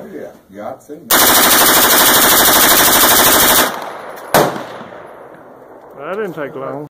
Oh yeah, yachts and. That didn't take long.